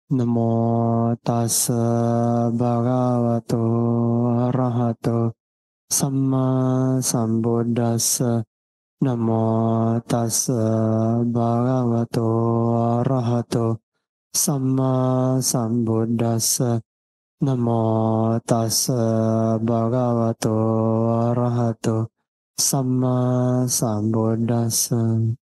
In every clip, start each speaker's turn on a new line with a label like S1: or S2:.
S1: นะโมตัสสะภะคะวะโตอะระหะโตสัมมาสัมพุทธัสสะนะโมตัสสะภะคะวะโตอะระหะโตสัมมาสัมพุทธัสสะนะโมตัสสะภะคะวะโตอะระหะโตสัมมาสัมพุทธัสสะ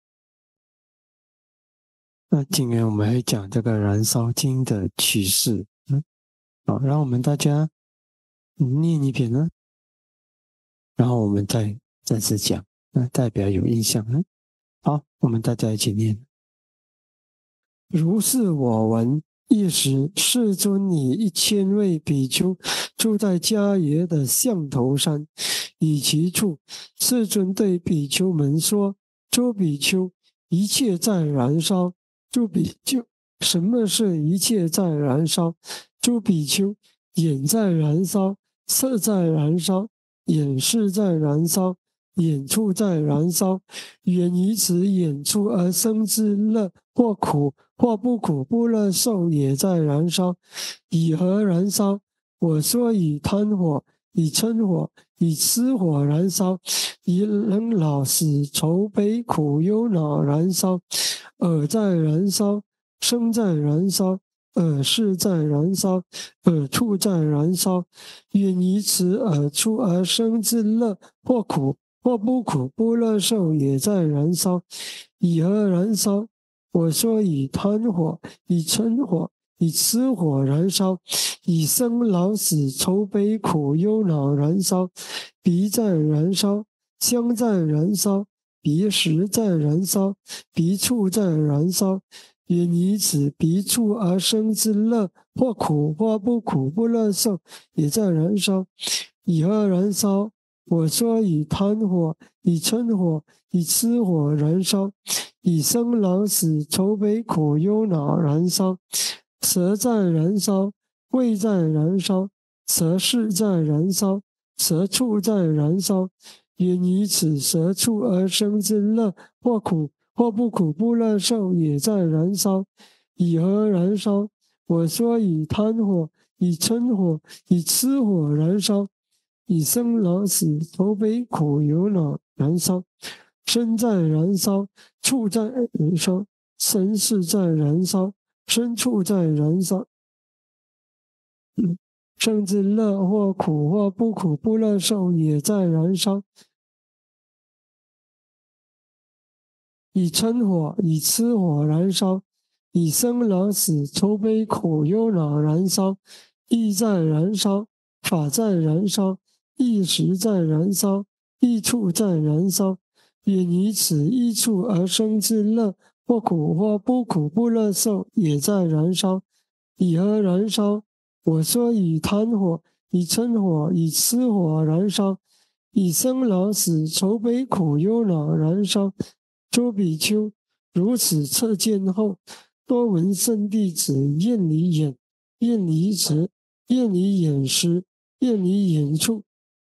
S1: 那今天我们会讲这个燃烧经的启示。好，让我们大家念一遍呢，然后我们再次讲，代表有印象呢。好，我们大家一起念。如是我闻，一时世尊以1000位比丘住在迦耶的象头山，以其处，世尊对比丘们说：“诸比丘，一切在燃烧。”诸比丘，什么是一切在燃烧？诸比丘，眼在燃烧，色在燃烧，眼识在燃烧，眼处在燃烧，缘以此眼处而生之乐，或苦或不苦不乐受也在燃烧。以何燃烧？我说以贪火，以嗔火，以痴火燃烧，以人老死愁悲苦忧恼燃烧。耳在燃烧，声在燃烧，耳识在燃烧，耳处在燃烧，愿以此耳处而生之乐，或苦或不苦不乐受也在燃烧。以何燃烧？我说以贪火，以嗔火，以痴火燃烧，以生老死愁悲苦忧恼燃烧。鼻在燃烧，香在燃烧，鼻识在燃烧，鼻处在燃烧，愿以此鼻处而生之乐，或苦或不苦不乐受，也在燃烧。以何燃烧？我说以贪火，以嗔火，以痴火燃烧，以生老死愁悲苦忧恼燃烧。舌在燃烧，味在燃烧，舌识在燃烧，舌处在燃烧。愿以此舌处而生之乐，或苦或不苦不乐受，也在燃烧。以何燃烧？我说以贪火，以嗔火，以痴火燃烧，以生老死愁悲苦忧恼燃烧。身在燃烧，处在燃烧，神识在燃烧，身处在燃烧。生之乐或苦或不苦不乐受，也在燃烧。以嗔火，以痴火燃烧，以生老死愁悲苦忧恼燃烧，意在燃烧，法在燃烧，意识在燃烧，意处在燃烧，愿以此意处而生之乐，或苦或不苦不乐受，也在燃烧。以何燃烧？我说以贪火，以嗔火，以痴火燃烧，以生老死愁悲苦忧恼燃烧。诸比丘，如此测见后，多闻圣弟子厌离眼，厌离舌，厌离眼识，厌离眼处，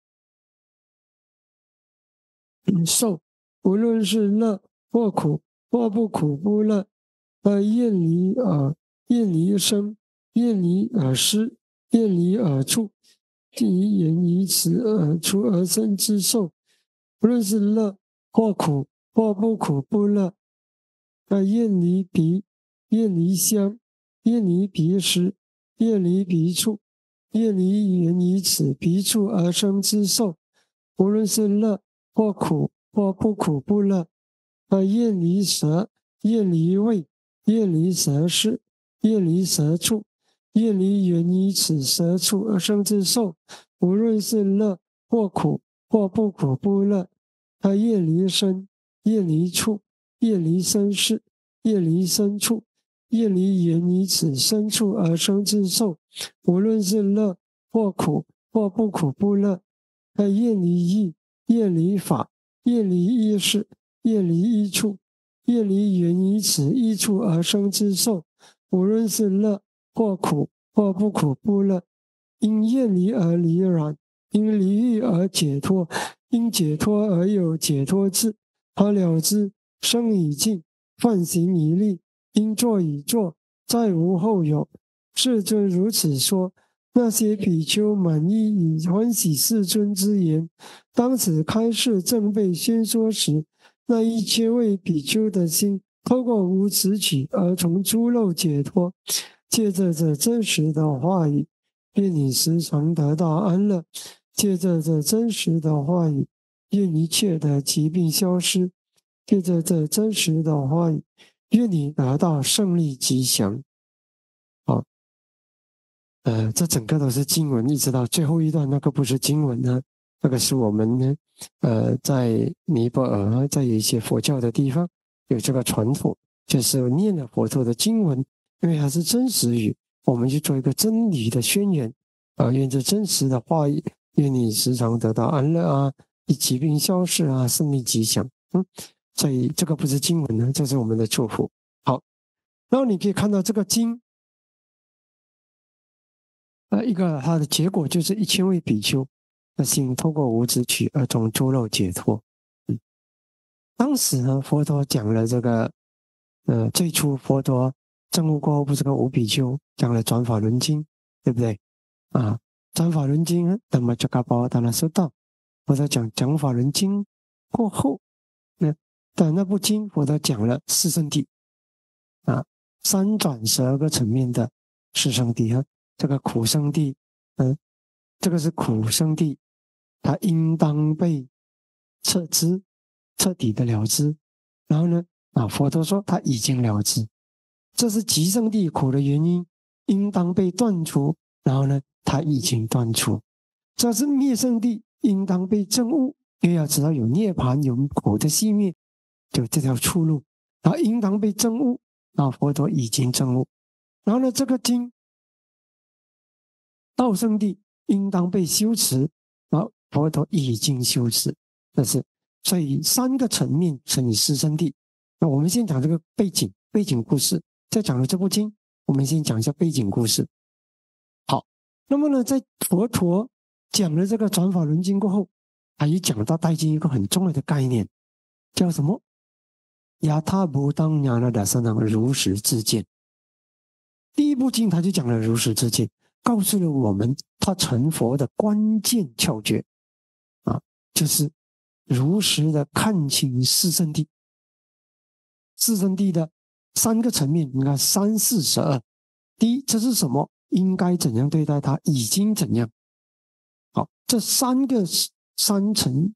S1: 受，无论是乐或苦，或不苦不乐，厌离耳，厌离声，厌离耳识，厌离耳处，即言以此耳处而生之受，无论是乐或苦。或不苦不乐，厌离鼻，厌离香，厌离鼻识，厌离鼻处，厌离缘以此鼻处而生之受，无论是乐或苦或不苦不乐，厌离舌，厌离味，厌离舌识，厌离舌处，厌离缘以此舌处而生之受，无论是乐或苦或不苦不乐，厌离身。厌离处，厌离身识，厌离身处，厌离缘以此身处而生之受，无论是乐或苦或不苦不乐，厌离意，厌离法，厌离意识，厌离意处，厌离缘以此意处而生之受，无论是乐或苦或不苦不乐，因厌离而离染，因离欲而解脱，因解脱而有解脱智。他了知生已尽，犯行已立，应作已作，
S2: 再无后有。世尊如此说。那些比丘满意以欢喜世尊之言，当此开示正被宣说时，那1000位比丘的心透过无始取而从诸漏解脱，借着这真实的话语，愿你时常得到安乐；借着这真实的话语，愿一切的疾病消失；借着这真实的话语，愿你得到胜利吉祥。好。这整个都是经文，一直到最后一段，那个不是经文呢，那个是我们呢，在尼泊尔，在一些佛教的地方有这个传统，就是念了佛陀的经文，因为它是真实语，我们去做一个真理的宣言，愿这真实的话语，愿你时常得到安乐啊，疾病消逝啊，胜利吉祥。所以这个不是经文呢，这是我们的祝福。好，然后你可以看到这个经。一个它的结果就是1000位比丘的心透过无始取而从诸漏解脱。当时呢，佛陀讲了这个，最初佛陀证悟过后，不是跟5比丘讲了转法轮经，对不对？转法轮经，那么这个包当然收到。佛陀讲法轮经过后，那部经佛陀讲了四圣谛，3转12个层面的四圣谛这个苦圣谛，这个是苦圣谛，它应当被彻底的了知。然后呢，佛陀说他已经了知。这是极圣谛，苦的原因应当被断除。然后呢，他已经断除。这是灭圣谛，应当被证悟。因为要知道有涅槃，有苦的熄灭，就这条出路。然后应当被证悟，佛陀已经证悟。然后呢，这个经。道圣谛应当被修持，佛陀已经修持，所以3个层面乘以4圣谛。那我们先讲这个背景故事，再讲了这部经，我们先讲一下背景故事。好，那么呢，在佛陀讲了这个转法轮经过后，他也讲到带进一个很重要的概念，叫什么？亚他不当亚那达三藏如实自见。第一部经他就讲了如实自见。告诉了我们他成佛的关键窍诀就是如实的看清四圣谛。四圣谛的3个层面，你看3、4、12。第一，这是什么？应该怎样对待它？已经怎样？好，这3个3乘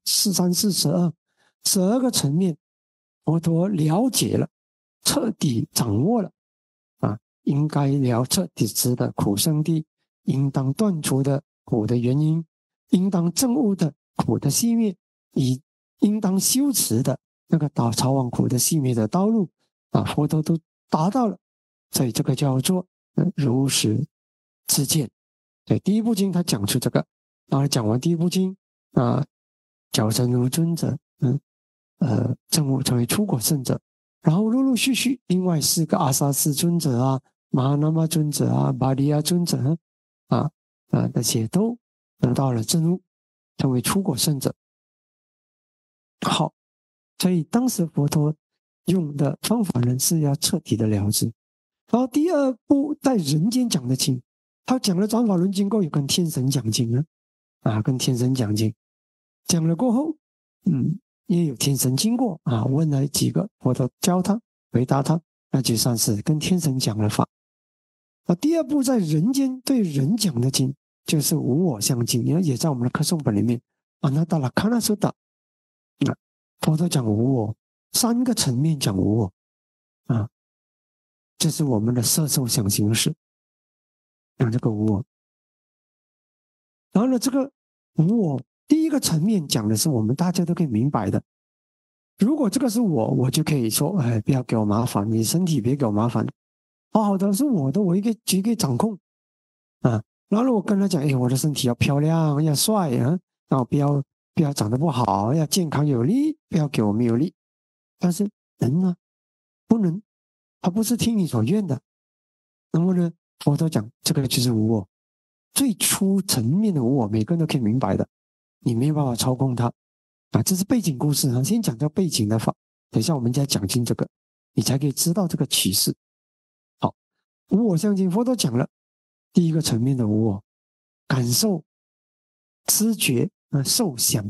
S2: 4、3、4、12个层面，佛陀了解了，彻底掌握了应该彻底知的苦圣谛。应当断除的苦的原因，应当证悟的苦的熄灭，应当修持的那个逃往苦的熄灭的道路佛陀都达到了，所以这个叫做如实自见。对，第一部经他讲出这个，然后讲完第一部经矫正如尊者证悟成为出果圣者，然后陆陆续续另外4个阿萨斯尊者玛哈那玛尊者巴利亚尊者那些都得到了证悟，成为出果圣者。好，所以当时佛陀用的方法呢，是要彻底的了知。然后第2部在人间讲的经，他讲了转法轮经过，有跟天神讲经跟天神讲经，讲了过后，也有天神经过问了几个，佛陀教他回答他，那就算是跟天神讲了法。第2部在人间对人讲的经，就是无我相经，也在我们的课诵本里面那达拉卡那苏达佛陀讲无我，3个层面讲无我这是我们的色受想行识讲这个无我。然后呢，这个无我第1个层面讲的是我们大家都可以明白的。如果这个是我就可以说不要给我麻烦，你身体别给我麻烦，好的是我的，我可以掌控然后我跟他讲我的身体要漂亮要帅然后不要长得不好，要健康有力，不要给我没有力。但是人呢不能，他不是听你所愿的。然后呢，佛陀讲这个就是无我，最初层面的无我，每个人都可以明白的，你没有办法操控它这是背景故事先讲到背景的法，等一下我们再讲清这个，你才可以知道这个启示。好， 无我相境，佛陀讲了第一个层面的无我，感受、知觉、受想，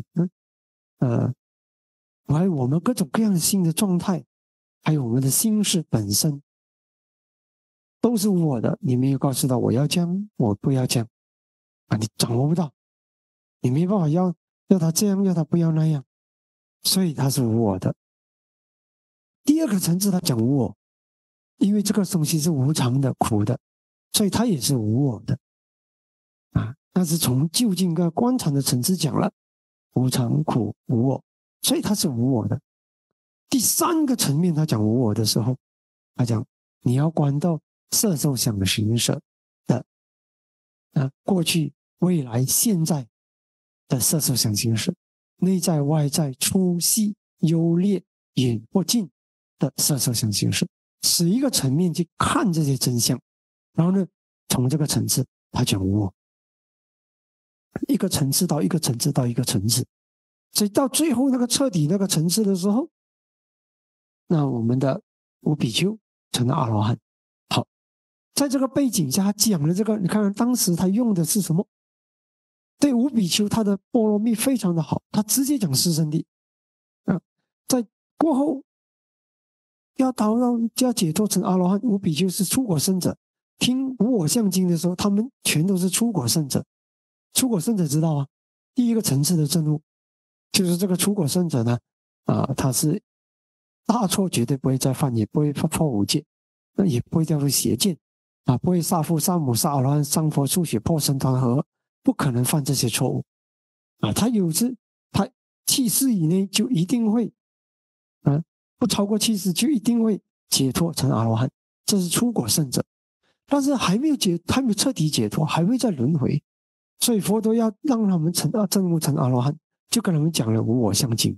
S2: 还有我们各种各样的心的状态，还有我们的心事本身，都是无我的。你没有告诉到我要这样，我不要这样啊，你掌握不到，你没办法要他这样，要他不要那样，所以他是无我的。第二个层次，他讲无我，因为这个东西是无常的、苦的，所以它也是无我的啊。那是从究竟跟观察的层次讲了无常、苦、无我，所以它是无我的。第三个层面，他讲无我的时候，他讲你要观到色受想行识的过去、未来、现在的色受想行识，内在、外在、粗细、优劣、远或近的色受想行识，使一个层面去看这些真相，然后呢，从这个层次他讲无我，一个层次到一个层次到一个层次，所以到最后那个彻底那个层次的时候，那我们的五比丘成了阿罗汉。好，在这个背景下，他讲了这个，你看看当时他用的是什么？对五比丘他的波罗蜜非常的好，他直接讲四圣谛在过后要解脱成阿罗汉，五比丘是出果圣者。听无我相经的时候，他们全都是出果圣者。出果圣者知道啊，第一个层次的证悟，就是这个出果圣者呢，他是大错绝对不会再犯，也不会破五戒，也不会掉入邪见不会杀父杀母杀阿罗汉伤佛出血破僧团河，不可能犯这些错误他他七世以内就一定会不超过7世就一定会解脱成阿罗汉，这是出果圣者。但是还没有彻底解脱，还会再轮回，所以佛陀要让他们证悟成阿罗汉，就跟他们讲了无我相经。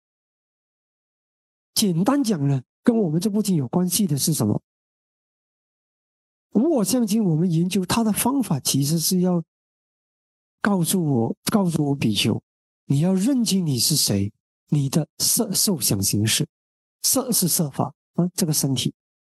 S2: 简单讲呢，跟我们这部经有关系的是什么？无我相经，我们研究它的方法，其实是要告诉我比丘，你要认清你是谁，你的色受想行识，色是色法这个身体，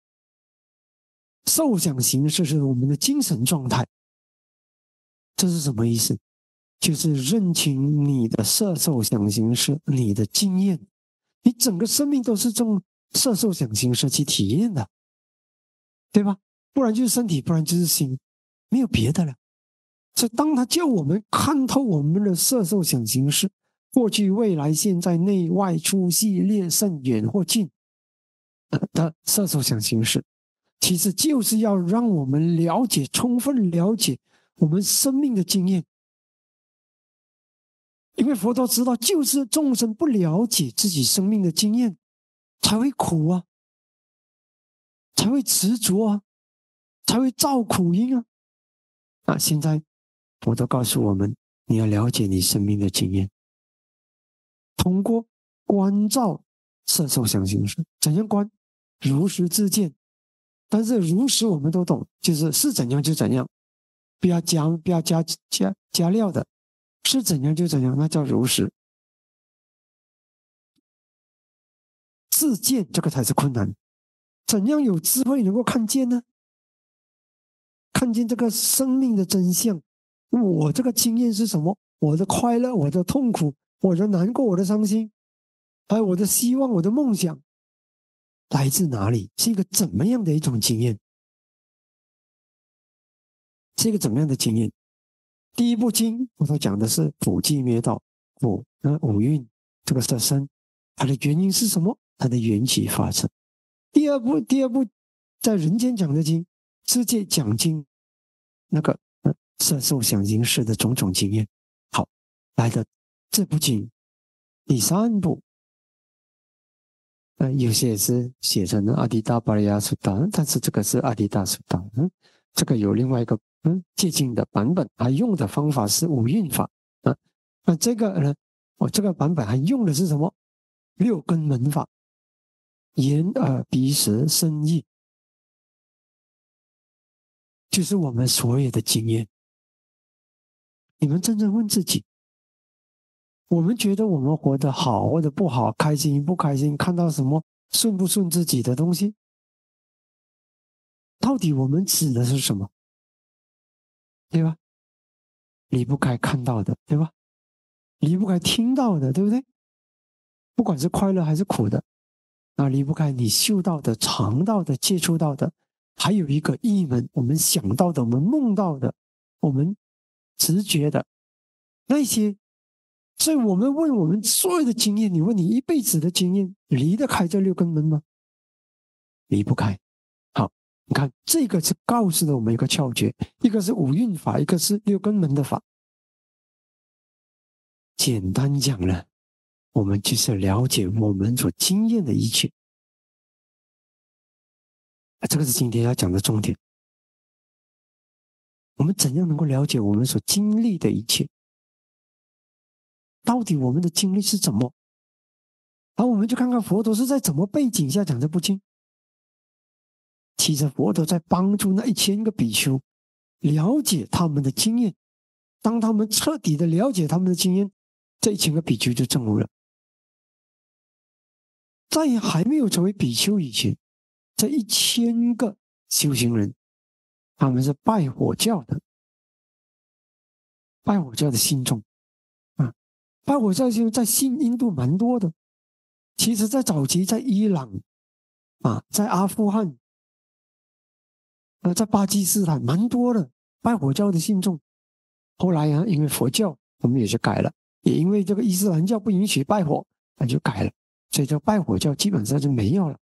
S2: 受想行识是我们的精神状态。这是什么意思？就是认清你的色受想行识，你的经验，你整个生命都是从色受想行识去体验的，对吧？不然就是身体，不然就是心，没有别的了。所以当他叫我们看透我们的色受想行识，过去、未来、现在、内外、粗细、劣胜、远或近的色受想行识，其实就是要让我们充分了解我们生命的经验。因为佛陀知道，就是众生不了解自己生命的经验，才会苦才会执着才会造苦因现在佛陀告诉我们，你要了解你生命的经验，通过观照色受想行识，怎样观？如实自见。但是如实我们都懂，就是怎样就怎样，不要加料的，是怎样就怎样，那叫如实。自见这个才是困难。怎样有智慧能够看见呢？看见这个生命的真相，我这个经验是什么？我的快乐，我的痛苦，我的难过，我的伤心，还有我的希望，我的梦想，来自哪里？是一个怎么样的一种经验？是一个怎么样的经验？第一部经我所讲的是苦寂灭道，五蕴这个色身，它的原因是什么？它的缘起发生。第二部在人间讲的经，世界讲经，那个色受想行识的种种经验。好，来的这部经第三部，有些也是写成阿迪达巴利亚苏达，但是这个是阿迪达苏达，这个有另外一个接近的版本，还用的方法是五蕴法那这个呢，我这个版本还用的是什么？六根门法，眼耳鼻舌身意，就是我们所有的经验。你们真正问自己，我们觉得我们活得好或者不好，开心不开心，看到什么顺不顺自己的东西， 到底我们指的是什么？对吧？离不开看到的，对吧？离不开听到的，对不对？不管是快乐还是苦的，那离不开你嗅到的、尝到的、接触到的，还有一个一门我们想到的、我们梦到的、我们直觉的那些。所以我们问我们所有的经验，你问你一辈子的经验，离得开这6根门吗？离不开。好，你看这个是告诉了我们一个窍诀，一个是五蕴法，一个是6根门的法。简单讲呢，我们就是了解我们所经验的一切。这个是今天要讲的重点。我们怎样能够了解我们所经历的一切？到底我们的经历是怎么？然后我们就看看佛陀是在怎么背景下讲这部经。其实佛陀在帮助那1000个比丘了解他们的经验。当他们彻底的了解他们的经验，这1000个比丘就证悟了。在还没有成为比丘以前，这1000个修行人，他们是拜火教的，拜火教的信众啊，拜火教在印度蛮多的。其实，在早期，在伊朗啊，在阿富汗，在巴基斯坦蛮多的拜火教的信众。后来啊，因为佛教我们也是改了，也因为这个伊斯兰教不允许拜火，那就改了，所以这拜火教基本上就没有了。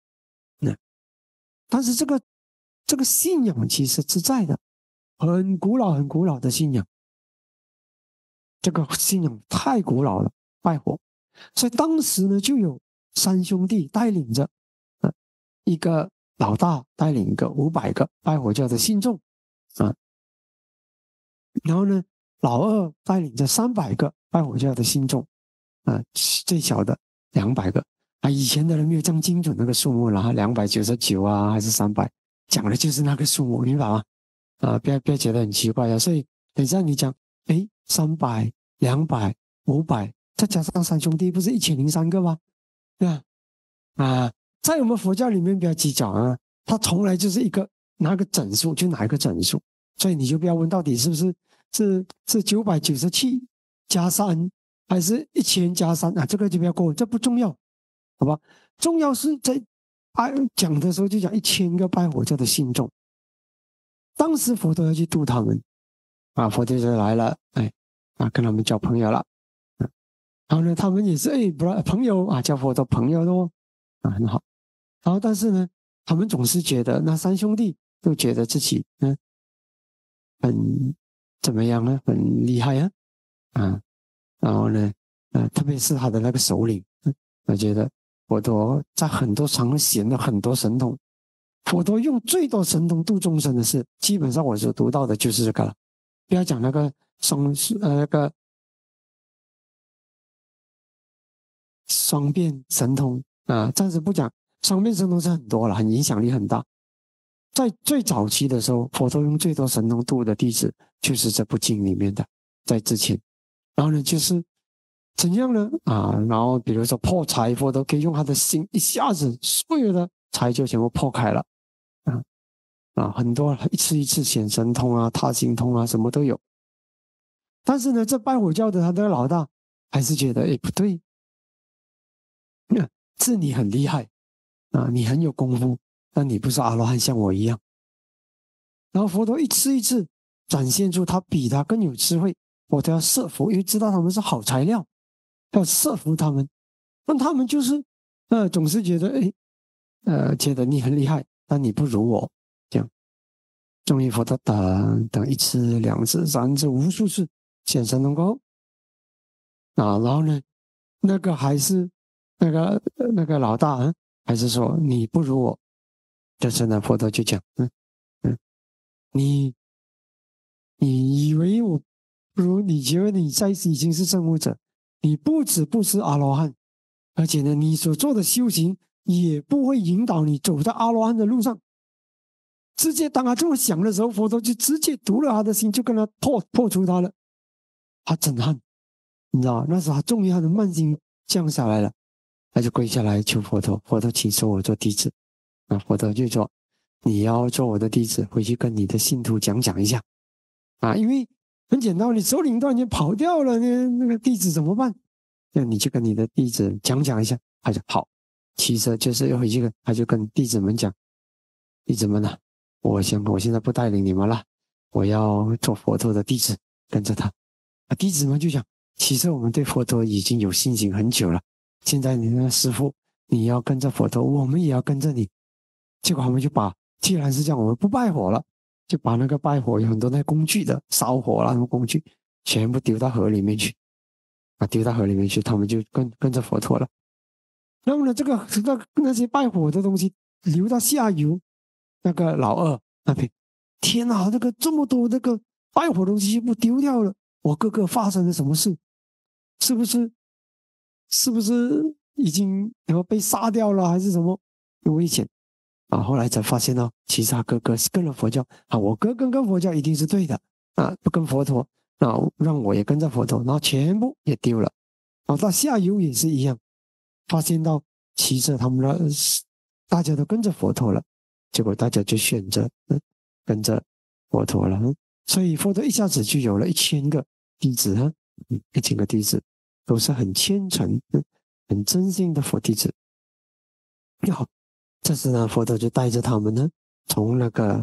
S2: 但是这个信仰其实是在的，很古老很古老的信仰。这个信仰太古老了，拜火。所以当时呢，就有3兄弟带领着，一个老大带领一个500个拜火教的信众啊，然后呢，老二带领着300个拜火教的信众啊，最小的200个啊。以前的人没有这样精准那个数目了，299啊还是300，讲的就是那个数目，明白吗？啊，不要觉得很奇怪啊。所以等一下你讲，300、200、500。再加上3兄弟，不是1003个吗？对吧？啊，在我们佛教里面不要计较啊，它从来就是一个拿个整数就拿一个整数，所以你就不要问到底是不是997加3，还是1000加3啊？这个就不要过，这不重要，好吧？重要是在讲的时候就讲1000个拜火教的信众，当时佛陀要去度他们啊，佛陀就来了，跟他们交朋友了。然后呢，他们也是朋友啊，叫佛陀朋友咯啊，很好。然后但是呢，他们总是觉得那3兄弟都觉得自己很怎么样呢？很厉害啊。然后呢，特别是他的那个首领，我觉得佛陀在很多场合显了很多神通。佛陀用最多神通度众生的事，基本上我所读到的就是这个了。不要讲那个双变神通啊，暂时不讲。双变神通是很多了，很影响力很大。在最早期的时候，佛陀用最多神通度的弟子，就是这部经里面的，在之前。然后呢，就是怎样呢？然后比如说破财，佛陀可以用他的心，一下子所有的财就全部破开了。很多一次一次显神通啊、他心通啊，什么都有。但是呢，这拜火教的他的老大还是觉得，不对。是你很厉害啊，你很有功夫，但你不是阿罗汉，像我一样。然后佛陀一次一次展现出他比他更有智慧，佛陀要摄服，因为知道他们是好材料，要摄服他们。那他们就是总是觉得觉得你很厉害，但你不如我，这样。终于佛陀等1次、2次、3次、无数次显神通过然后呢，那个还是那个老大还是说你不如我。这时呢，佛陀就讲，你以为我不如你，觉得你已经是证悟者，你不止不是阿罗汉，而且呢，你所做的修行也不会引导你走在阿罗汉的路上。直接当他这么想的时候，佛陀就直接读了他的心，就跟他破除他了。他震撼，你知道，那时候他终于他的慢心降下来了，他就跪下来求佛陀，佛陀请收我做弟子。佛陀就说， 你要做我的弟子，回去跟你的信徒讲一下啊，因为很简单，你首领突然间跑掉了，那个弟子怎么办？那你就跟你的弟子讲一下。他就好，其实就是要回去他就跟弟子们讲，弟子们啊，我现在不带领你们了，我要做佛陀的弟子，跟着他。啊，弟子们就讲，其实我们对佛陀已经有信心很久了，现在你的师父你要跟着佛陀，我们也要跟着你。结果他们就把，既然是这样，我们不拜火了，就把那个拜火有很多那工具的烧火那种工具全部丢到河里面去，啊，丢到河里面去，他们就跟着佛陀了。那么呢，那些拜火的东西流到下游那个老二那边，天哪，这个这么多那个拜火的东西全部丢掉了，我哥哥发生了什么事？是不是已经被杀掉了，还是什么有危险啊？后来才发现呢，其实他哥哥是跟了佛教啊，我哥跟佛教一定是对的啊，不跟佛陀，那让我也跟着佛陀，然后全部也丢了，然后到下游也是一样。发现到其实他们大家都跟着佛陀了，结果大家就选择跟着佛陀了，所以佛陀一下子就有了1000个弟子，1000个弟子都是很虔诚、很真心的佛弟子。好，这时呢，佛陀就带着他们呢，从那个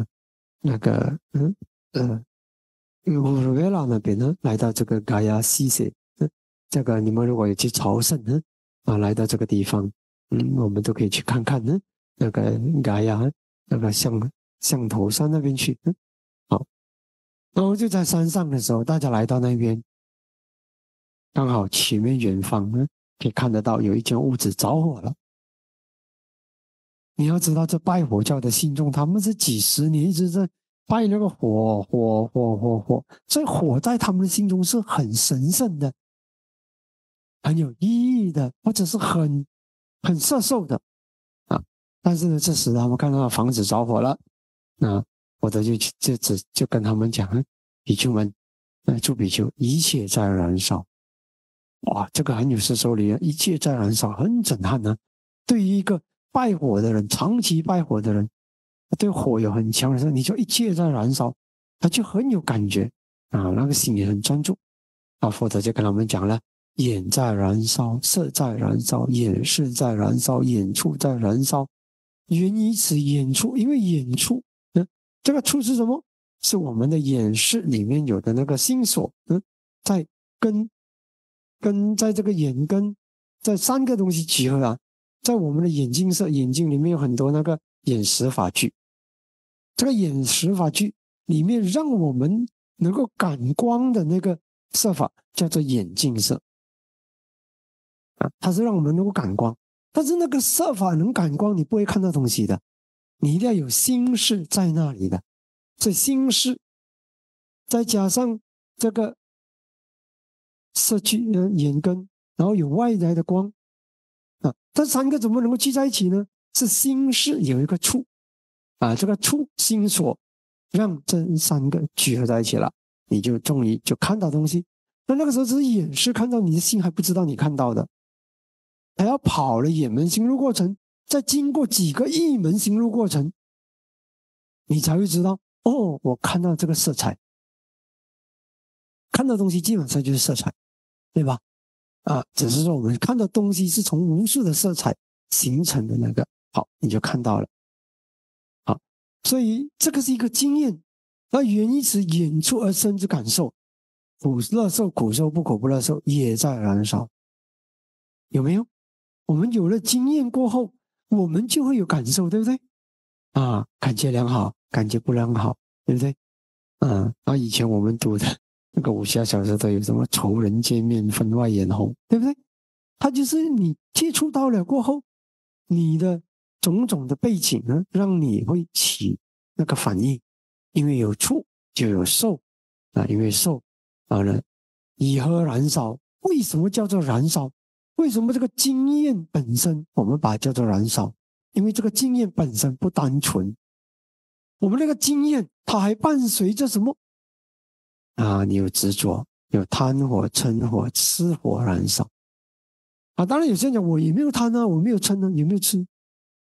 S2: 乌鲁维拉那边呢，来到这个嘎亚西塞，这个你们如果有去朝圣呢。来到这个地方，我们都可以去看看呢。那个嘎亚，那个象头山那边去，好。然后就在山上的时候，大家来到那边，刚好前面远方呢，可以看得到有一间屋子着火了。你要知道，这拜火教的信众，他们是几十年一直在拜那个火，所以火在他们的心中是很神圣的。很有意义的，或者是很摄受的啊。但是呢，这时他们看到房子着火了，那我的就跟他们讲，比丘们，诸比丘，一切在燃烧。哇，这个很有摄受力啊！一切在燃烧，很震撼呢。对于一个拜火的人，长期拜火的人，对火有很强的时候，你就一切在燃烧，他就很有感觉啊，那个心也很专注。啊，佛陀就跟他们讲了。眼在燃烧，色在燃烧，眼识在燃烧，眼处在燃烧。源于此眼处，因为眼处，这个处是什么？是我们的眼识里面有的那个心所，在在这个眼根，在3个东西集合啊，在我们的眼睛色，眼睛里面有很多那个眼识法具，这个眼识法具里面让我们能够感光的那个色法叫做眼镜色。它是让我们能够感光，但是那个色法能感光，你不会看到东西的，你一定要有心识在那里的。所以心识再加上这个色聚眼根，然后有外来的光这3个怎么能够聚在一起呢？是心识有一个处这个处心所让这3个聚合在一起了，你就终于就看到东西。那个时候只是眼识看到，你的心还不知道你看到的。还要跑了眼门行入过程，再经过几个意门行入过程，你才会知道哦，我看到这个色彩，看到东西基本上就是色彩，对吧？只是说我们看到东西是从无数的色彩形成的那个，好，你就看到了。好，所以这个是一个经验，而源于此眼处而生之感受，苦乐受、苦受、不苦不乐受也在燃烧，有没有？我们有了经验过后，我们就会有感受，对不对？感觉良好，感觉不良好，对不对？以前我们读的那个武侠小说都有什么仇人见面分外眼红，对不对？它就是你接触到了过后，你的种种的背景呢，让你会起那个反应，因为有触就有受因为受以何燃烧？为什么叫做燃烧？为什么这个经验本身我们把它叫做燃烧？因为这个经验本身不单纯，我们那个经验它还伴随着什么你有执着，有贪火、嗔火、痴火燃烧当然有些人讲我也没有贪我没有嗔也没有痴，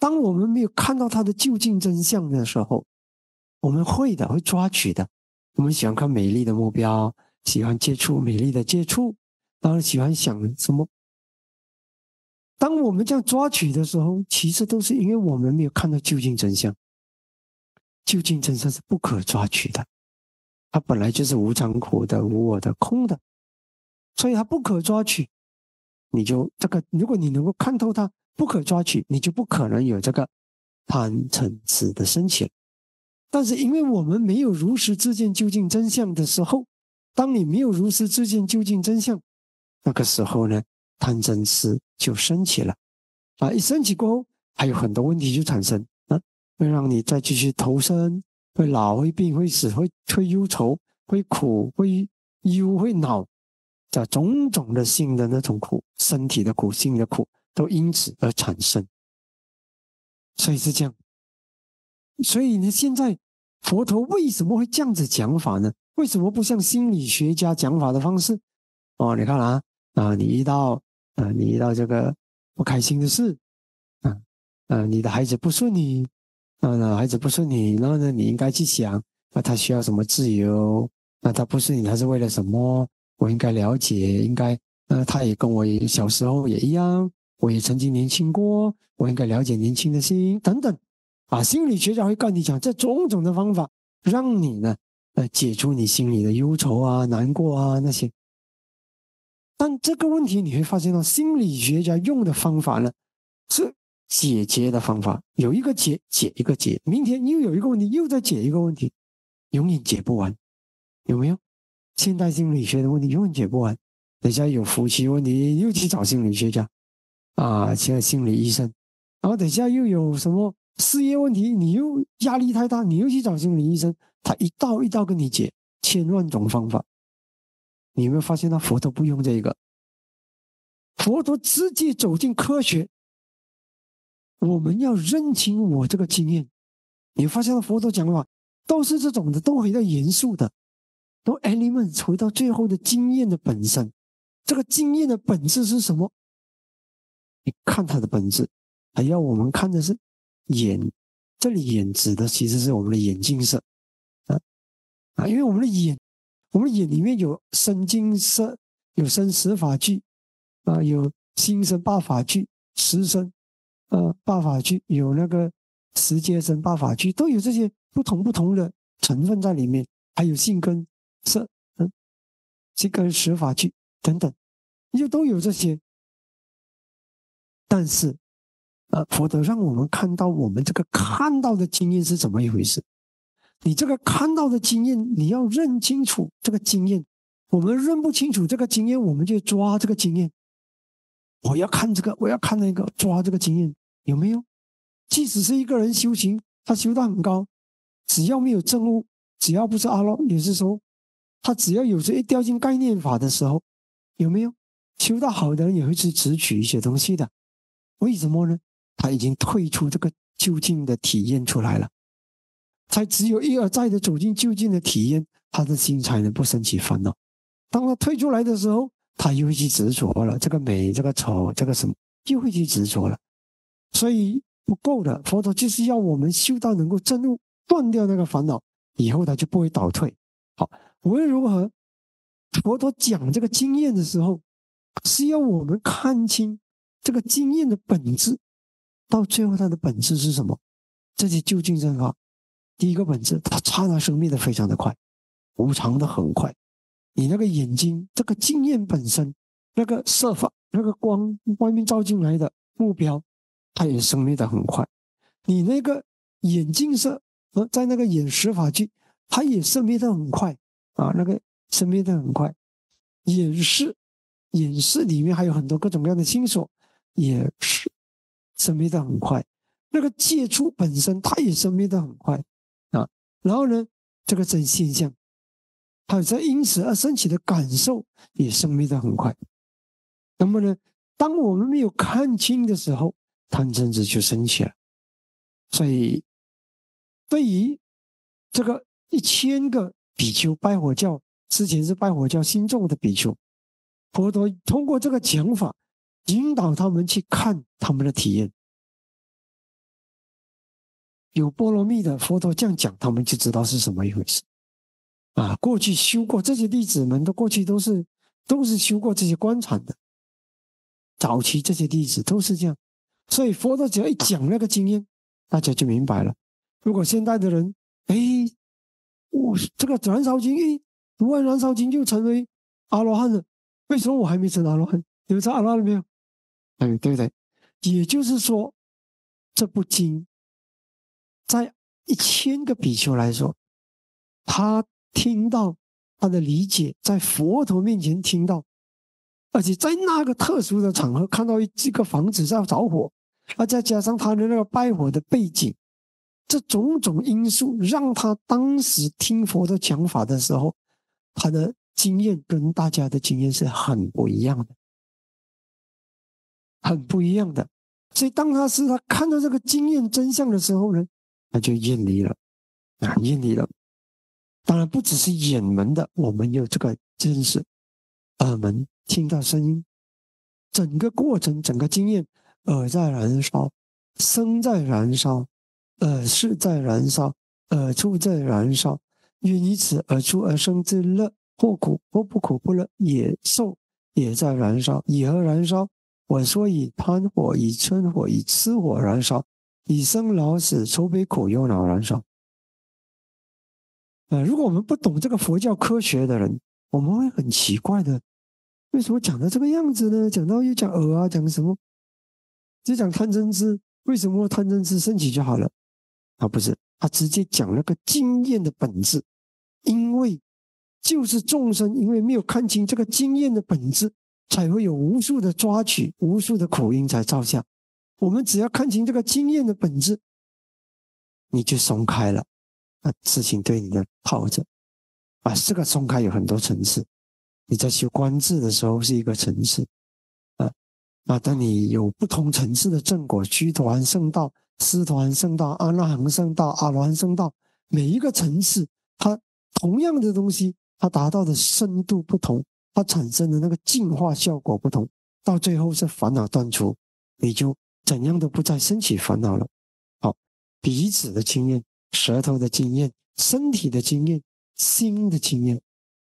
S2: 当我们没有看到它的究竟真相的时候，我们会抓取的。我们喜欢看美丽的目标，喜欢接触美丽的接触，当然喜欢想什么。当我们这样抓取的时候，其实都是因为我们没有看到究竟真相。究竟真相是不可抓取的，它本来就是无常、苦的、无我的、空的，所以它不可抓取。你就这个，如果你能够看透它不可抓取，你就不可能有这个贪嗔痴的升起。但是因为我们没有如实知见究竟真相的时候，当你没有如实知见究竟真相，那个时候呢，贪嗔痴就升起了。一升起过后，还有很多问题就产生，会让你再继续投生，会老、会病、会死、会忧愁、会苦、会忧、会恼，这种种的性的那种苦，身体的苦、性的苦，都因此而产生。所以是这样。所以呢，现在佛陀为什么会这样子讲法呢？为什么不像心理学家讲法的方式？你看你遇到这个不开心的事，你的孩子不顺你，孩子不顺你，然后呢，你应该去想，他需要什么自由？他不顺你，他是为了什么？我应该了解，他也跟我小时候也一样，我也曾经年轻过，我应该了解年轻的心等等。心理学家会跟你讲这种种的方法，让你呢，解除你心里的忧愁啊、难过啊那些。但这个问题你会发现到，心理学家用的方法呢，是解决的方法，有一个解一个解，明天又有一个问题，又再解一个问题，永远解不完，有没有？现代心理学的问题永远解不完。等下有夫妻问题，又去找心理学家现在心理医生，然后等下又有什么事业问题，你又压力太大，你又去找心理医生，他一道一道跟你解，千万种方法。你有没有发现到佛陀不用这个？佛陀直接走进科学。我们要认清我这个经验。你发现到佛陀讲法都是这种的，都回到严肃的，都 element 回到最后的经验的本身。这个经验的本质是什么？你看它的本质，还要我们看的是眼。这里眼指的其实是我们的眼镜色因为我们的眼里面有身境色，有生死法具有心生八法具，识生八法具，有那个识界生八法具，都有这些不同的成分在里面，还有性跟色这跟识法具等等，就都有这些。但是佛陀让我们看到我们这个看到的经验是怎么一回事。你这个看到的经验，你要认清楚这个经验。我们认不清楚这个经验，我们就抓这个经验。我要看这个，我要看那个，抓这个经验，有没有？即使是一个人修行，他修到很高，只要没有证悟，只要不是阿罗，也是说，他只要有时一掉进概念法的时候，有没有？修到好的人也会去执取一些东西的。为什么呢？他已经退出这个究竟的体验出来了。才只有一而再的走进究竟的体验，他的心才能不生起烦恼。当他退出来的时候，他又会去执着了，这个美，这个丑，这个什么，又会去执着了。所以不够的，佛陀就是要我们修到能够证悟，断掉那个烦恼，以后他就不会倒退。好，无论如何，佛陀讲这个经验的时候，是要我们看清这个经验的本质，到最后它的本质是什么？这些究竟正法。第一个本质，它刹那生灭的非常的快，无常的很快。你那个眼睛，这个经验本身，那个色法，那个光外面照进来的目标，它也生灭的很快。你那个眼镜色在那个眼识法具，它也生灭的很快那个生灭的很快。眼识里面还有很多各种各样的心所，也是生灭的很快。那个接触本身，它也生灭的很快。然后呢，这个真现象，还有这因此而升起的感受，也生灭的很快。那么呢，当我们没有看清的时候，贪嗔痴就升起了。所以，对于这个1000个比丘拜火教，之前是拜火教信众的比丘，佛陀通过这个讲法，引导他们去看他们的体验。 有波罗蜜的佛陀这样讲，他们就知道是什么一回事啊。过去修过这些弟子们，过去都是修过这些观禅的，早期这些弟子都是这样，所以佛陀只要一讲那个经验，大家就明白了。如果现代的人，哎，我这个燃烧经，读完燃烧经就成为阿罗汉了，为什么我还没成阿罗汉？你们成阿罗汉了没有？对不对？也就是说，这部经在1000个比丘来说，他听到他的理解，在佛陀面前听到，而且在那个特殊的场合看到一个房子在着火，再加上他的那个拜火的背景，这种种因素让他当时听佛的讲法的时候，他的经验跟大家的经验是很不一样的，很不一样的。所以当他看到这个经验真相的时候呢，他就厌离了厌离了。当然不只是眼门的，我们有这个真实耳门听到声音，整个过程整个经验，耳在燃烧，身在燃烧，耳识在燃烧，耳处在燃烧，愿以此而出而生之乐，或苦或不苦不乐，也受也在燃烧。以何燃烧？我说以贪火，以嗔火，以痴火燃烧，以生老死愁悲苦忧恼燃烧。如果我们不懂这个佛教科学的人，我们会很奇怪的，为什么讲到这个样子呢？讲到又讲耳啊，讲什么？就讲贪嗔痴，为什么贪嗔痴升起就好了？不是，他直接讲那个经验的本质，因为就是众生因为没有看清这个经验的本质，才会有无数的抓取，无数的苦因才造下。我们只要看清这个经验的本质，你就松开了。事情对你的套着这个松开有很多层次。你在修观智的时候是一个层次当你有不同层次的正果，须陀洹圣道、斯陀洹圣道、阿那含圣道、阿罗汉圣道，每一个层次它同样的东西，它达到的深度不同，它产生的那个净化效果不同，到最后是烦恼断除，你就怎样都不再升起烦恼了。好，彼此的经验，舌头的经验，身体的经验，心的经验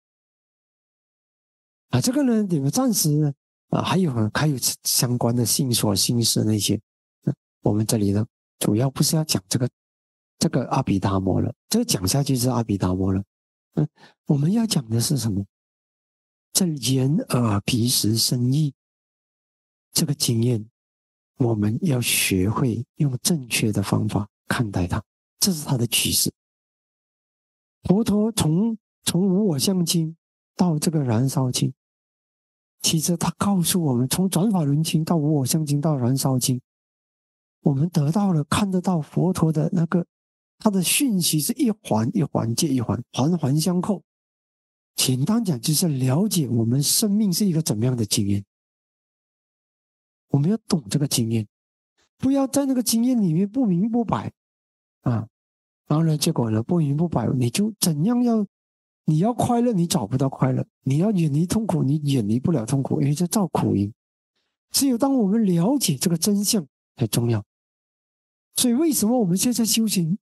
S2: 这个呢，你们暂时呢还有相关的性所、心识那些我们这里呢主要不是要讲这个阿毗达摩了，这个讲下去是阿毗达摩了。我们要讲的是什么？这眼耳鼻识身意这个经验，我们要学会用正确的方法看待它，这是它的趋势。佛陀从无我相经到这个燃烧经，其实他告诉我们，从转法轮经到无我相经到燃烧经，我们得到了看得到佛陀的那个他的讯息是一环一环接一环，环环相扣。简单讲就是了解我们生命是一个怎么样的经验，我们要懂这个经验，不要在那个经验里面不明不白然后呢，结果呢不明不白，你就怎样你要快乐，你找不到快乐；你要远离痛苦，你远离不了痛苦，因为这造苦因。只有当我们了解这个真相才重要。所以为什么我们现在修行？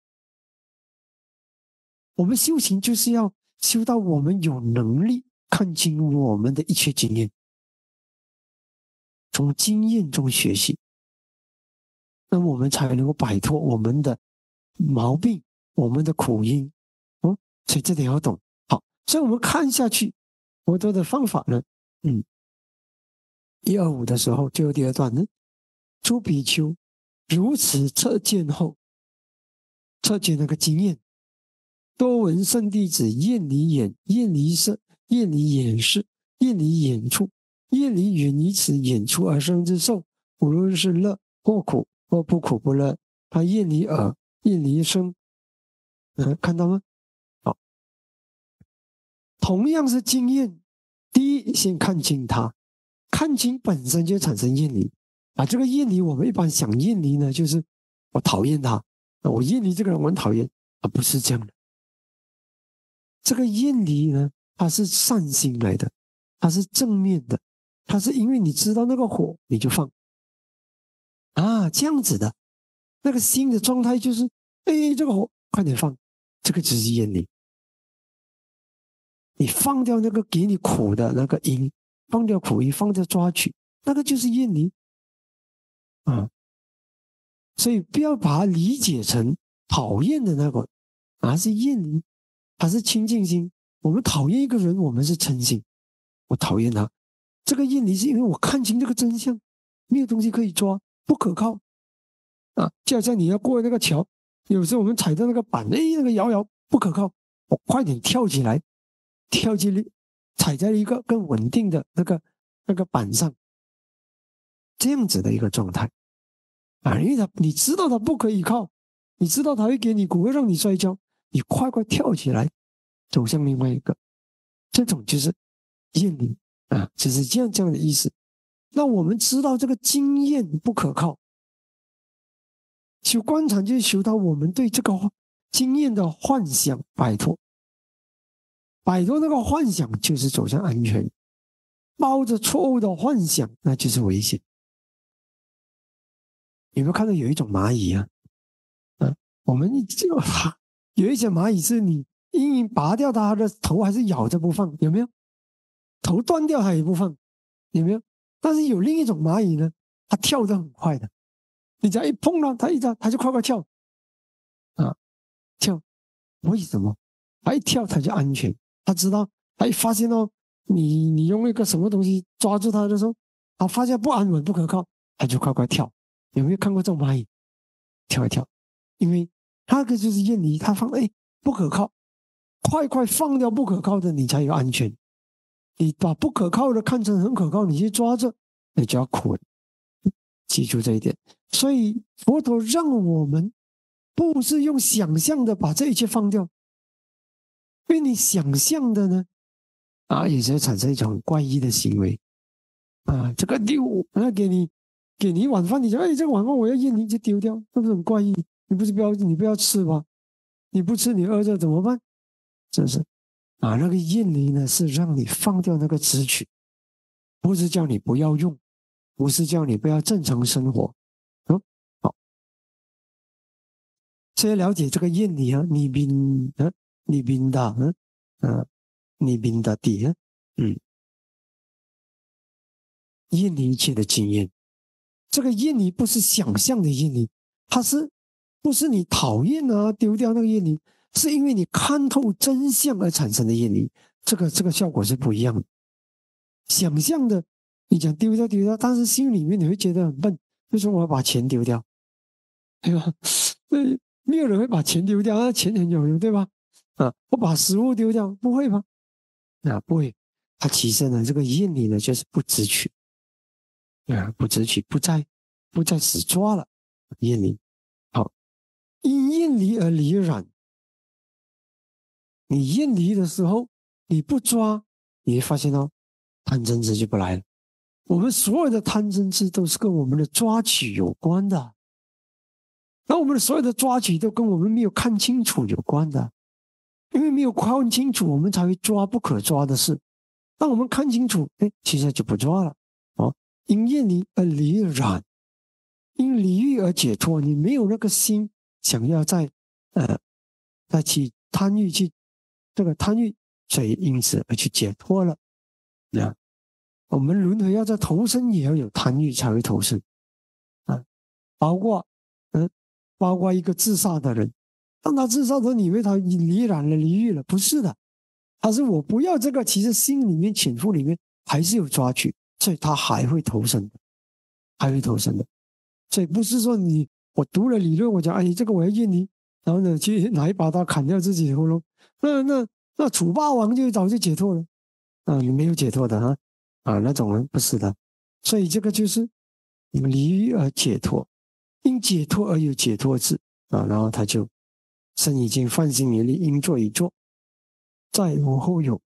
S2: 我们修行就是要修到我们有能力看清我们的一切经验，从经验中学习，那么我们才能够摆脱我们的毛病，我们的苦因。所以这点要懂。好，所以我们看下去，佛陀的方法呢125的时候就有第二段呢，诸比丘如此测见后，测见那个经验，多闻圣弟子厌离眼，厌离色，厌离眼识，厌离眼处，厌离远离此眼处而生之受，无论是乐或苦或不苦不乐，他厌离耳，厌离声看到吗？好，同样是经验，第一先看清它，看清本身就产生厌离这个厌离我们一般想厌离呢，就是我讨厌他，我厌离这个人我很讨厌不是这样的。这个厌离呢，它是善心来的，它是正面的，它是因为你知道那个火你就放这样子的。 那个心的状态就是，哎，这个火快点放，这个只是厌离。你放掉那个给你苦的那个因，放掉苦因，放掉抓取，那个就是厌离啊。所以不要把它理解成讨厌的那个，而是厌离，它是清净心。我们讨厌一个人，我们是嗔心，我讨厌他。这个厌离是因为我看清这个真相，没有东西可以抓，不可靠啊。就好像你要过那个桥，有时候我们踩到那个板，哎，那个摇摇不可靠，我快点跳起来，跳进去，踩在一个更稳定的那个板上，这样子的一个状态啊。因为你知道它不可以靠，你知道它会给你苦，会让你摔跤，你快快跳起来，走向另外一个，这种就是厌离啊，就是这样的意思。那我们知道这个经验不可靠，修观禅就是修到我们对这个经验的幻想摆脱，摆脱那个幻想就是走向安全，抱着错误的幻想那就是危险。有没有看到有一种蚂蚁啊？我们就有一些蚂蚁是你硬拔掉它的头，还是咬着不放，有没有？头断掉它也不放，有没有？但是有另一种蚂蚁呢，它跳得很快的，你只要一碰到它它就快快跳啊，跳。为什么？它一跳它就安全，它知道，它一发现到你用一个什么东西抓住它的时候，它发现不安稳不可靠，它就快快跳。有没有看过这种蚂蚁？跳一跳，因为那个就是厌离，它放不可靠，快快放掉不可靠的，你才有安全。你把不可靠的看成很可靠，你去抓着，你就要苦了。记住这一点。所以佛陀让我们不是用想象的把这一切放掉，因为你想象的呢，也是会产生一种很怪异的行为啊。这个丢，给你一碗饭，你说这个碗饭我要厌离就丢掉，是不是很怪异？你不要吃吧？你不吃你饿着怎么办？是不是？那个厌离呢，是让你放掉那个执取，不是叫你不要用，不是叫你不要正常生活。好，所以了解这个厌离啊，你宾的，你宾的底啊，厌离一切的经验。这个厌离不是想象的厌离，它是不是你讨厌啊丢掉那个厌离，是因为你看透真相而产生的厌离，这个效果是不一样的。想象的，你讲丢掉，但是心里面你会觉得很笨，为什么我要把钱丢掉？对吧？没有人会把钱丢掉，那钱很有用，对吧？我把食物丢掉，不会吧？不会。它其实呢，这个厌离呢，就是不知取，不知取，不再死抓了，厌离。好，因厌离而离染。你厌离的时候，你不抓，你会发现哦，贪嗔痴就不来了。我们所有的贪嗔痴都是跟我们的抓取有关的，那我们的所有的抓取都跟我们没有看清楚有关的，因为没有看清楚，我们才会抓不可抓的事。当我们看清楚，其实就不抓了。因厌离而离染，因离欲而解脱。你没有那个心想要再去贪欲去这个贪欲，所以因此而去解脱了。我们轮回要在投生，也要有贪欲才会投生包括一个自杀的人，当他自杀的时候，你以为他离染了离欲了？不是的，他是我不要这个，其实心里面潜伏里面还是有抓取，所以他还会投生的，还会投生的。所以不是说我读了理论，我讲这个我要厌离，然后呢去拿一把刀砍掉自己的喉咙，那楚霸王就早就解脱了你没有解脱的那种人不是的。所以这个就是你们离欲而解脱，因解脱而有解脱智然后他就身已经泛心明利，应作已作，再无后有。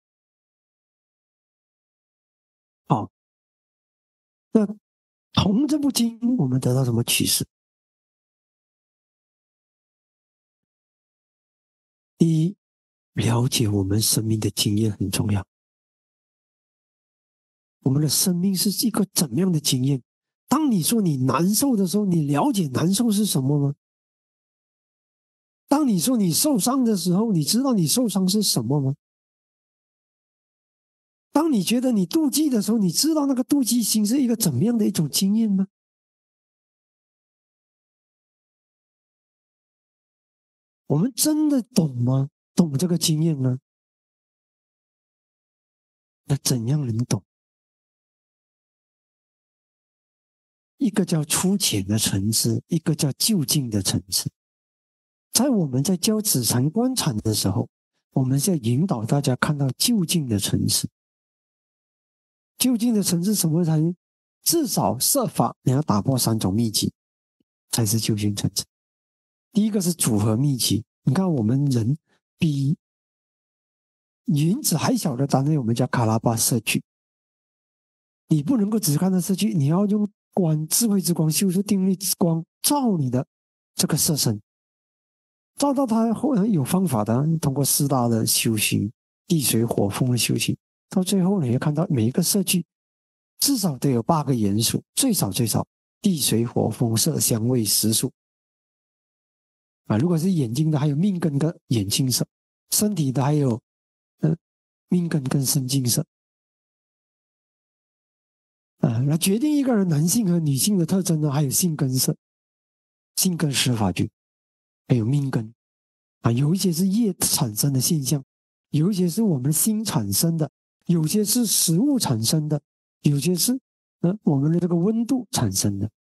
S2: 好，那从这部经我们得到什么启示？第一，了解我们生命的经验很重要。我们的生命是一个怎么样的经验？ 当你说你难受的时候，你了解难受是什么吗？当你说你受伤的时候，你知道你受伤是什么吗？当你觉得你妒忌的时候，你知道那个妒忌心是一个怎么样的一种经验吗？我们真的懂吗？懂这个经验吗？那怎样能懂？一个叫粗浅的层次，一个叫就近的层次。在我们在教子禅观禅的时候，我们是要引导大家看到就近的层次。就近的层次什么才？至少设法你要打破3种秘籍，才是就近层次。第一个是组合秘籍，你看我们人比云子还小的单位，我们叫卡拉巴摄具。你不能够只看到摄具，你要用智慧之光修出定力之光，照你的这个色身，照到它后来有方法的，通过4大的修行，地水火风的修行，到最后你会看到每一个摄具至少都有8个元素，最少地水火风色香味食宿啊。如果是眼睛的，还有命根跟眼睛色；身体的还有命根跟神经色。来决定一个人男性和女性的特征呢，还有性根色、性根识法具，还有命根啊。有一些是业产生的现象，有一些是我们心产生的，有些是食物产生的，有些是我们的这个温度产生的。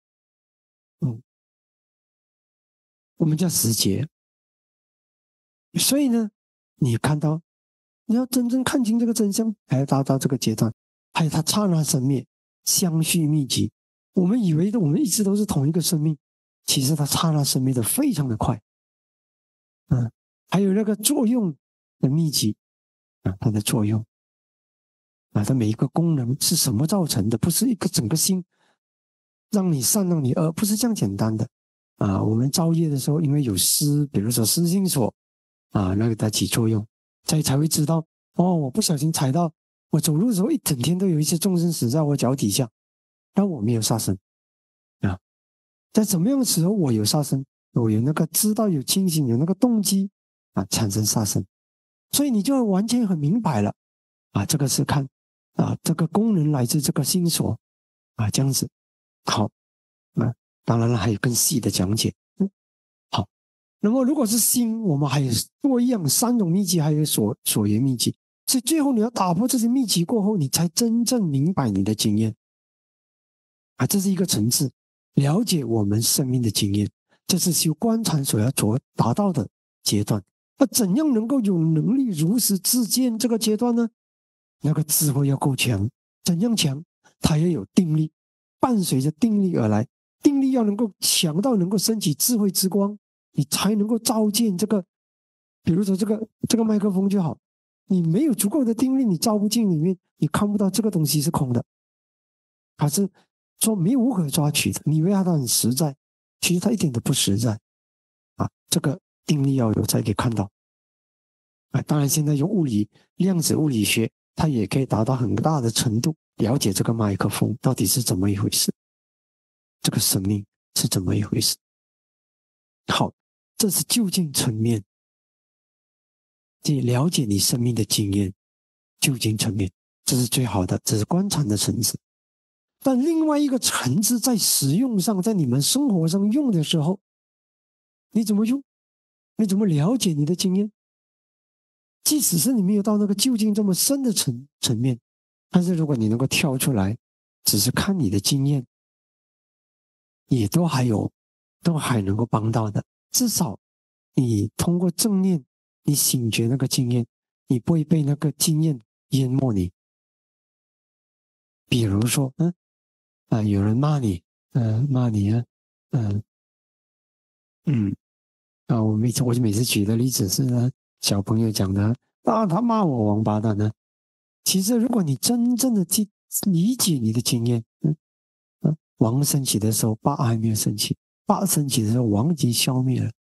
S2: 我们叫时节。所以呢，你看到你要真正看清这个真相，还要达到这个阶段，还有它刹那生灭。相续密集，我们以为我们一直都是同一个生命，其实它刹那生灭的非常的快。还有那个作用的密集它的作用它每一个功能是什么造成的？不是一个整个心让你善让你恶，不是这样简单的我们造业的时候，因为有思，比如说思心所那个它起作用，才会知道我不小心踩到。我走路的时候，一整天都有一些众生死在我脚底下，但我没有杀生在怎么样的时候我有杀生？我有那个知道，有清醒，有那个动机产生杀生，所以你就完全很明白了这个是看这个功能来自这个心所这样子。好，当然了，还有更细的讲解。好，那么如果是心，我们还有多样3种秘籍，还有所缘秘籍。所以最后你要打破这些秘籍过后，你才真正明白你的经验这是一个层次，了解我们生命的经验，这是修观禅所要达到的阶段。怎样能够有能力如实自见这个阶段呢？那个智慧要够强，怎样强？它要有定力，伴随着定力而来，定力要能够强到能够升起智慧之光，你才能够照见这个。比如说这个麦克风就好。你没有足够的定力，你照不进里面，你看不到这个东西是空的，还是说没有无可抓取的。你以为它很实在，其实它一点都不实在这个定力要有才可以看到当然现在用量子物理学，它也可以达到很大的程度了解这个麦克风到底是怎么一回事，这个生命是怎么一回事。好，这是就近层面，了解你生命的经验，就近层面，这是最好的，这是观察的层次。但另外一个层次在使用上，在你们生活上用的时候，你怎么用？你怎么了解你的经验？即使是你没有到那个就近这么深的层面，但是如果你能够跳出来，只是看你的经验，也都还能够帮到的。至少你通过正念，你醒觉那个经验，你不会被那个经验淹没你。比如说有人骂你我就每次举的例子是小朋友讲的他骂我王八蛋呢。其实如果你真正的去理解你的经验王升起的时候霸还没有升起，霸升起的时候王已经消灭了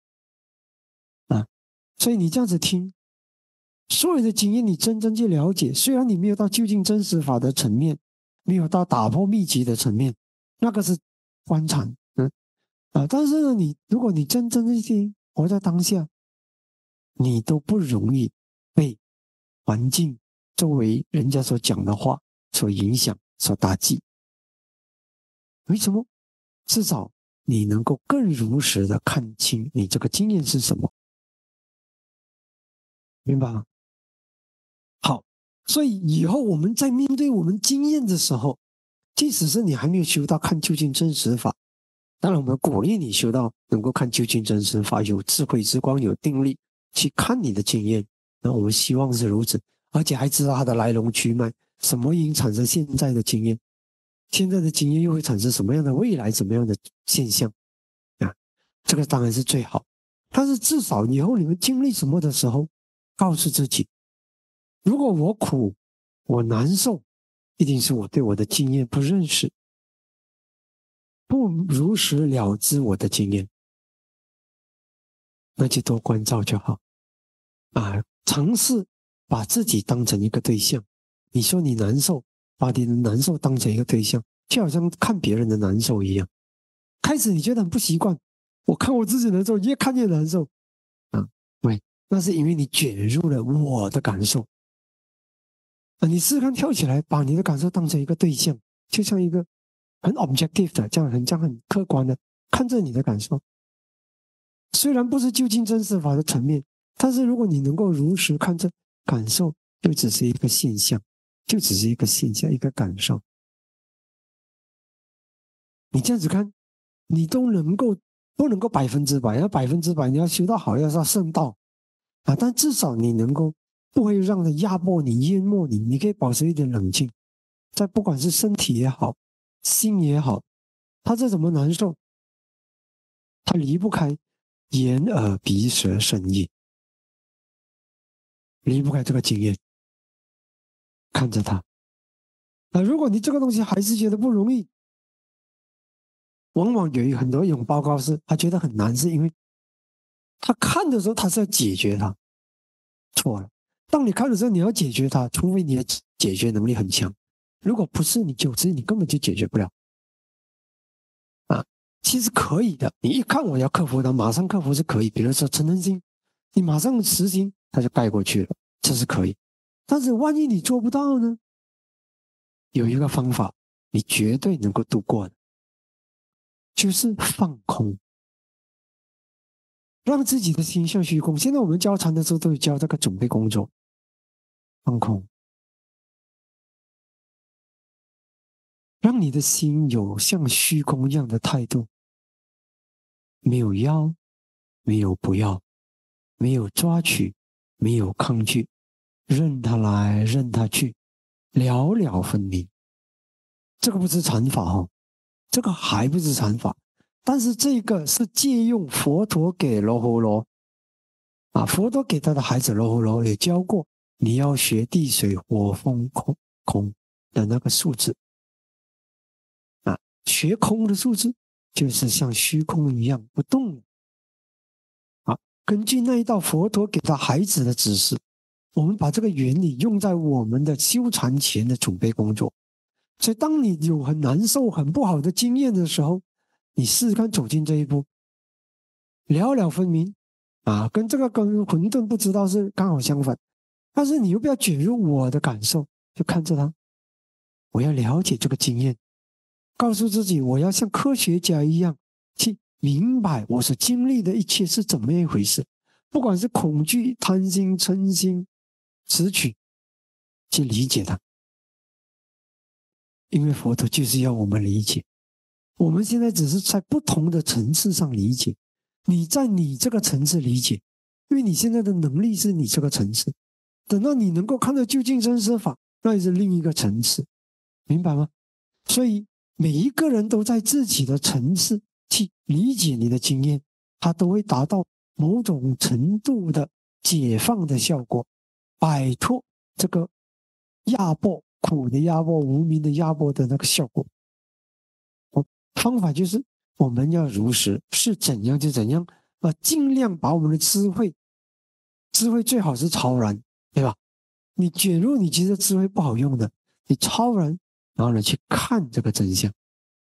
S2: 所以你这样子听所有的经验，你真正去了解，虽然你没有到究竟真实法的层面，没有到打破秘籍的层面， 那个是观察，但是呢，如果你真正的活在当下，你都不容易被环境周围人家所讲的话所影响、所打击。为什么？至少你能够更如实的看清你这个经验是什么，明白吗？好，所以以后我们在面对我们经验的时候，即使是你还没有修到看究竟真实法，当然我们鼓励你修到能够看究竟真实法，有智慧之光，有定力去看你的经验。那我们希望是如此，而且还知道它的来龙去脉，什么因产生现在的经验，现在的经验又会产生什么样的未来，什么样的现象啊？这个当然是最好，但是至少以后你们经历什么的时候，告诉自己，如果我苦，我难受，一定是我对我的经验不认识，不如实了知我的经验，那就多关照就好啊！尝试把自己当成一个对象。你说你难受，把你的难受当成一个对象，就好像看别人的难受一样。开始你觉得很不习惯，我看我自己难受，越看越难受啊！喂，那是因为你卷入了我的感受啊！你试试看跳起来，把你的感受当成一个对象，就像一个很 objective 的，这样很客观的看着你的感受。虽然不是究竟真实法的层面，但是如果你能够如实看这感受，就只是一个现象，就只是一个现象，一个感受。你这样子看，你都不能够100%，要100%，你要修到好，要到圣道啊！但至少你能够不会让它压迫你、淹没你，你可以保持一点冷静，在不管是身体也好，心也好，他再怎么难受，他离不开眼耳鼻舌身意，离不开这个经验，看着他。如果你这个东西还是觉得不容易，往往有很多一种报告是他觉得很难，是因为他看的时候他是要解决它，错了。当你看的时候，你要解决它，除非你的解决能力很强，如果不是，你根本就解决不了啊。其实可以的，你一看我要克服它，马上克服是可以。比如说嗔恨心，你马上实行，它就盖过去了，这是可以。但是万一你做不到呢？有一个方法，你绝对能够度过的，就是放空，让自己的心像虚空。现在我们教禅的时候都有教这个准备工作，放空，让你的心有像虚空一样的态度，没有要，没有不要，没有抓取，没有抗拒，任它来，任它去，了了分明。这个不是禅法哦，这个还不是禅法，但是这个是借用佛陀给罗睺罗啊，佛陀给他的孩子罗睺罗也教过，你要学地水火风空的那个数字啊，学空的数字就是像虚空一样不动啊。根据那一道佛陀给他孩子的指示，我们把这个原理用在我们的修禅前的准备工作。所以，当你有很难受、很不好的经验的时候，你试试看走进这一步，了了分明啊，跟这个跟混沌不知道是刚好相反。但是你又不要卷入我的感受，就看着它，我要了解这个经验，告诉自己，我要像科学家一样去明白我所经历的一切是怎么一回事，不管是恐惧、贪心、嗔心、执取，去理解它。因为佛陀就是要我们理解，我们现在只是在不同的层次上理解。你在你这个层次理解，因为你现在的能力是你这个层次。等到你能够看到究竟真实法，那也是另一个层次，明白吗？所以每一个人都在自己的层次去理解你的经验，他都会达到某种程度的解放的效果，摆脱这个压迫。苦的压迫、无名的压迫的那个效果，方法就是我们要如实是怎样就怎样，尽量把我们的智慧最好是超然，对吧？你卷入你觉得智慧不好用的，你超然，然后呢去看这个真相，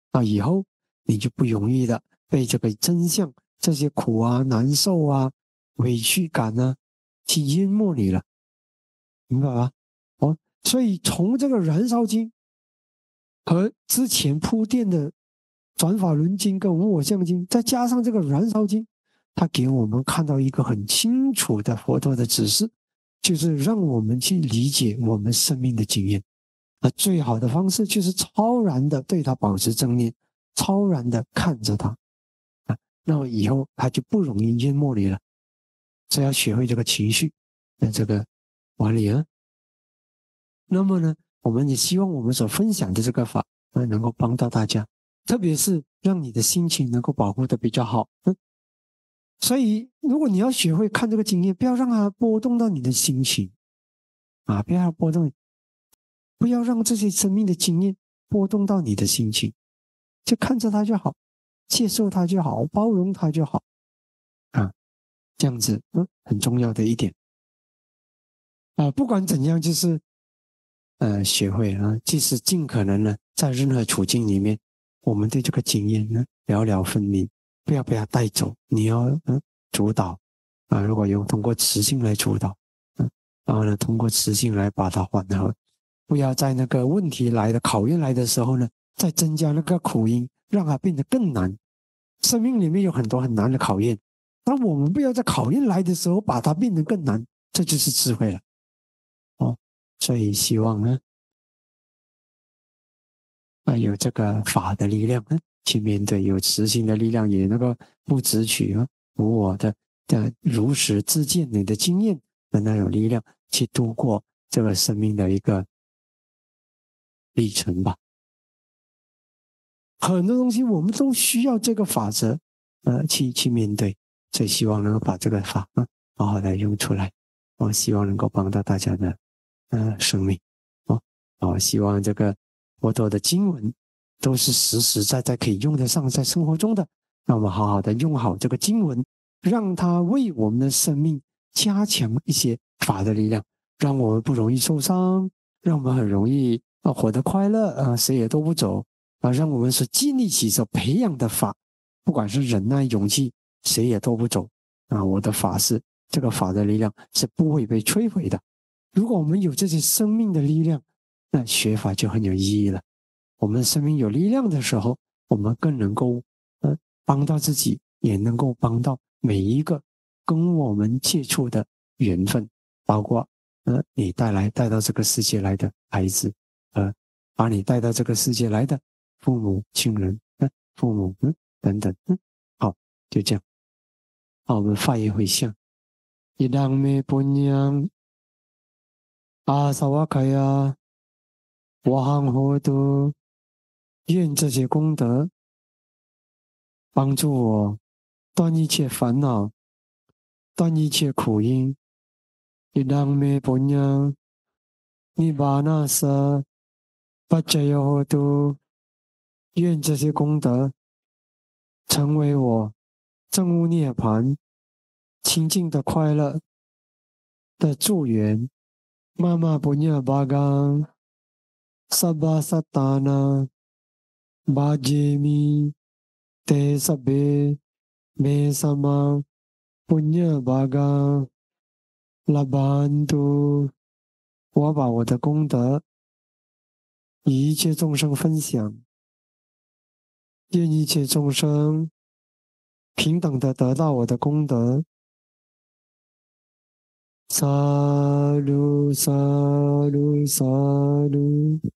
S2: 那以后你就不容易的被这个真相、这些苦啊、难受啊、委屈感呢去淹没你了，明白吧？哦，所以从这个燃烧经和之前铺垫的转法轮经跟无我相经，再加上这个燃烧经，它给我们看到一个很清楚的佛陀的指示，就是让我们去理解我们生命的经验。那最好的方式就是超然的对它保持正念，超然的看着它啊，那么以后它就不容易淹没你了。只要学会这个情绪的这个管理啊。那么呢，我们也希望我们所分享的这个法能够帮到大家，特别是让你的心情能够保护的比较好。所以如果你要学会看这个经验，不要让它波动到你的心情啊，不要让它波动，不要让这些生命的经验波动到你的心情，就看着它就好，接受它就好，包容它就好啊，这样子很重要的一点啊。不管怎样，就是学会啊，即使尽可能呢，在任何处境里面，我们对这个经验呢了了分明，不要被它带走，你要主导啊。如果用通过磁性来主导，然后呢，通过磁性来把它缓和，不要在那个问题来的考验来的时候呢，再增加那个苦因，让它变得更难。生命里面有很多很难的考验，但我们不要在考验来的时候把它变得更难，这就是智慧了。哦，所以希望呢，有这个法的力量去面对，有慈心的力量，也能够不执取无我的如实自见你的经验的那种力量，去度过这个生命的一个历程吧。很多东西我们都需要这个法则去面对，所以希望能够把这个法好好的用出来。我希望能够帮到大家的生命希望这个佛陀的经文都是实实在在可以用得上在生活中的，那我们好好的用好这个经文，让它为我们的生命加强一些法的力量，让我们不容易受伤，让我们很容易活得快乐谁也都不走让我们所建立起所培养的法，不管是忍耐、勇气，谁也都不走我的法是这个法的力量是不会被摧毁的。如果我们有这些生命的力量，那学法就很有意义了。我们生命有力量的时候，我们更能够帮到自己，也能够帮到每一个跟我们接触的缘分，包括你带到这个世界来的孩子把你带到这个世界来的父母亲人父母等等好，就这样。好，我们发言回向。idang me punyang asawakaya wahang hotu，愿这些功德帮助我断一切烦恼，断一切苦因。idang me punyang nibbana sa pacaya hotu，愿这些功德成为我证悟涅槃清净的快乐的助缘。妈妈不念巴刚萨巴萨达那巴杰米德萨贝梅萨玛不念巴刚拉班都，我把我的功德与一切众生分享，愿一切众生平等的得到我的功德。萨鲁萨鲁萨鲁。